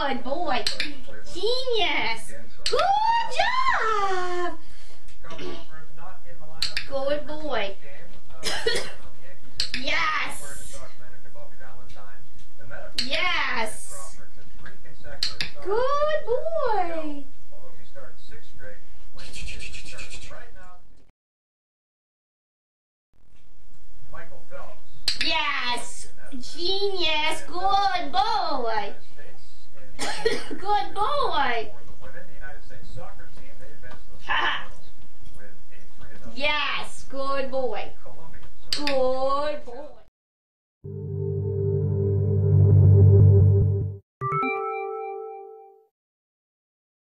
Good boy. Genius. Good job. Good boy. Yes. Yes. Good boy. Yes. Genius. Good boy. Good boy. Ha. Yes. Good boy. Good.